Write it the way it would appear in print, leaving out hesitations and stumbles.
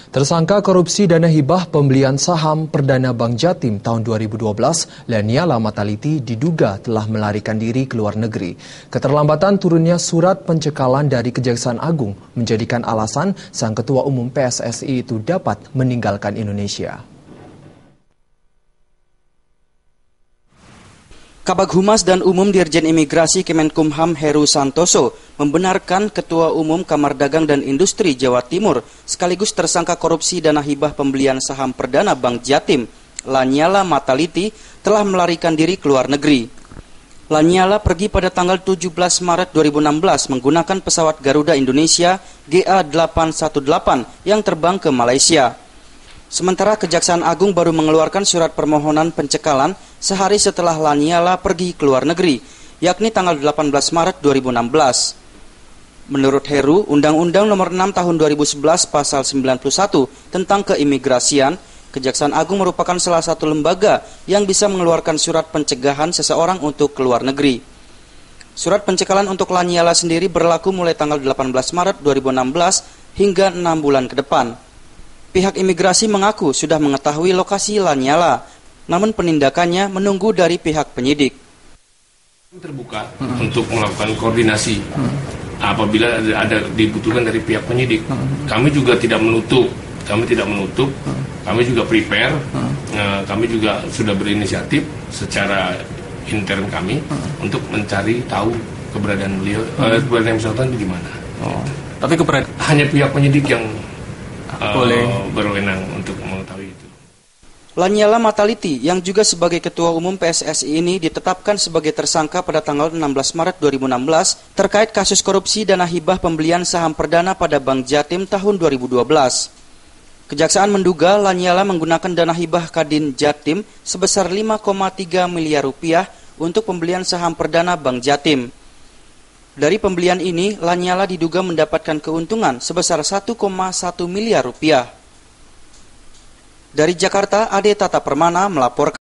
Tersangka korupsi dana hibah pembelian saham perdana Bank Jatim tahun 2012, Lanyala Mataliti diduga telah melarikan diri ke luar negeri. Keterlambatan turunnya surat pencekalan dari Kejaksaan Agung menjadikan alasan sang Ketua Umum PSSI itu dapat meninggalkan Indonesia. Kabag Humas dan Umum Dirjen Imigrasi Kemenkumham Heru Santoso membenarkan Ketua Umum Kamar Dagang dan Industri Jawa Timur sekaligus tersangka korupsi dana hibah pembelian saham perdana Bank Jatim, Lanyala Mataliti, telah melarikan diri ke luar negeri. Lanyala pergi pada tanggal 17 Maret 2016 menggunakan pesawat Garuda Indonesia GA818 yang terbang ke Malaysia. Sementara Kejaksaan Agung baru mengeluarkan surat permohonan pencekalan sehari setelah Lanyala pergi ke luar negeri, yakni tanggal 18 Maret 2016. Menurut Heru, Undang-Undang Nomor 6 Tahun 2011 Pasal 91 tentang keimigrasian, Kejaksaan Agung merupakan salah satu lembaga yang bisa mengeluarkan surat pencegahan seseorang untuk keluar negeri. Surat pencekalan untuk Lanyala sendiri berlaku mulai tanggal 18 Maret 2016 hingga 6 bulan ke depan. Pihak imigrasi mengaku sudah mengetahui lokasi Lanyala, namun penindakannya menunggu dari pihak penyidik. Terbuka untuk melakukan koordinasi apabila ada dibutuhkan dari pihak penyidik. Kami juga tidak menutup, kami juga prepare, kami juga sudah berinisiatif secara intern kami untuk mencari tahu keberadaan beliau, keberadaan bersangkutan di mana. Tapi hanya pihak penyidik yang berwenang untuk mengetahui itu. Lanyala Mataliti yang juga sebagai Ketua Umum PSSI ini ditetapkan sebagai tersangka pada tanggal 16 Maret 2016 terkait kasus korupsi dana hibah pembelian saham perdana pada Bank Jatim tahun 2012. Kejaksaan menduga Lanyala menggunakan dana hibah Kadin Jatim sebesar 5,3 miliar rupiah untuk pembelian saham perdana Bank Jatim. Dari pembelian ini, Lanyala diduga mendapatkan keuntungan sebesar 1,1 miliar rupiah. Dari Jakarta, Ade Tata Permana melaporkan.